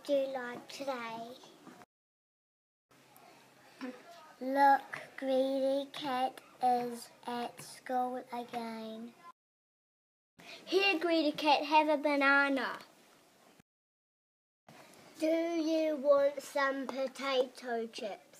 did you like today? Look, Greedy Cat is at school again. Here, Greedy Cat, have a banana. Do you want some potato chips?